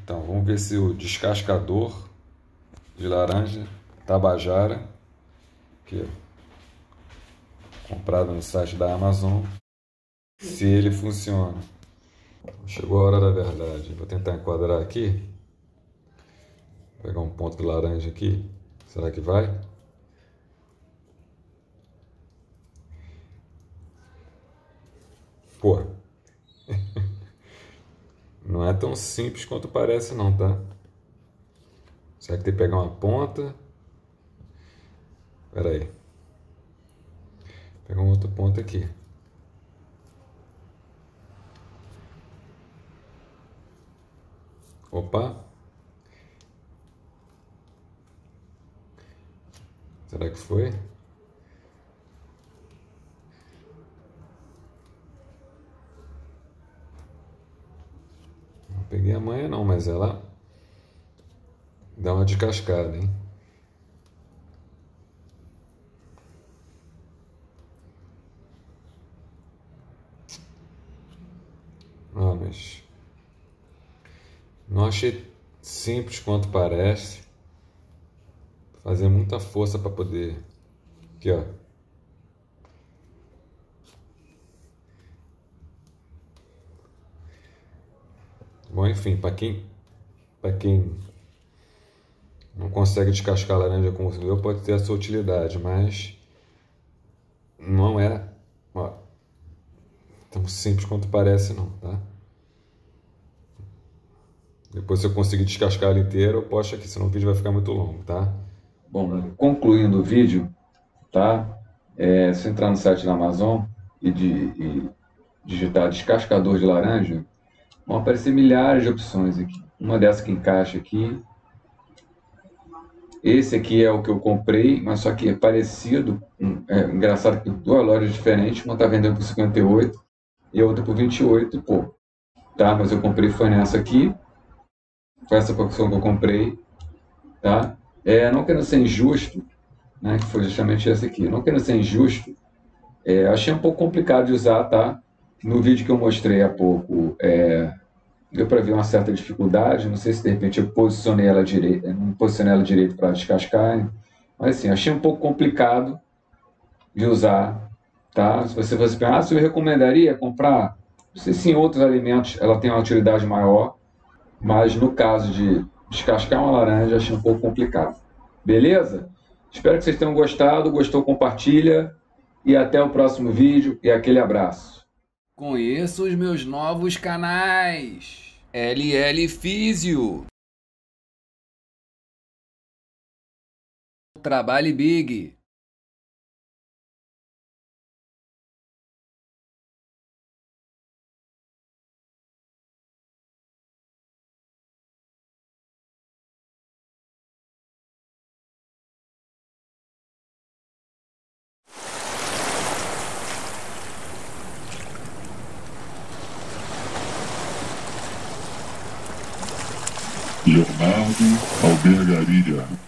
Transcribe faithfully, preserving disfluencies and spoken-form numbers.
Então, vamos ver se o descascador de laranja Tabajara, que é comprado no site da Amazon, se ele funciona. Chegou a hora da verdade. Vou tentar enquadrar aqui. Vou pegar um ponto de laranja aqui. Será que vai? Pô. Não é tão simples quanto parece não, tá? Será que tem que pegar uma ponta? Espera aí. Pegar uma outra ponta aqui. Opa! Será que foi? Não peguei a manha não, mas ela dá uma descascada, hein? Ah, mas não achei simples quanto parece. Fazer muita força para poder. Aqui, ó. Bom, enfim, para quem para quem não consegue descascar laranja como eu, pode ter a sua utilidade, mas não é, ó, tão simples quanto parece não, tá? Depois, se eu conseguir descascar ela inteira, eu posto aqui, senão o vídeo vai ficar muito longo, tá? Bom, concluindo o vídeo, tá? É, se entrar no site da Amazon e, de, e digitar descascador de laranja, vão aparecer milhares de opções aqui. Uma dessas que encaixa aqui. Esse aqui é o que eu comprei, mas só que é parecido. É engraçado que duas lojas diferentes, uma está vendendo por cinquenta e oito e a outra por vinte e oito, pô. Tá? Mas eu comprei foi nessa aqui. Foi essa opção que eu comprei, tá? É, não querendo ser injusto, né, que foi justamente essa aqui. Não querendo ser injusto, é, achei um pouco complicado de usar, tá? No vídeo que eu mostrei há pouco, é, deu para ver uma certa dificuldade. Não sei se de repente eu posicionei ela direito, não posicionei ela direito para descascar, mas assim, achei um pouco complicado de usar, tá? Se você fosse pensar, ah, se eu recomendaria comprar, não sei se em outros alimentos ela tem uma utilidade maior, mas no caso de descascar uma laranja, achei um pouco complicado. Beleza? Espero que vocês tenham gostado. Gostou, compartilha. E até o próximo vídeo. E aquele abraço. Conheça os meus novos canais. L L Físio. Trabalhe Big. Leonardo Albergaria.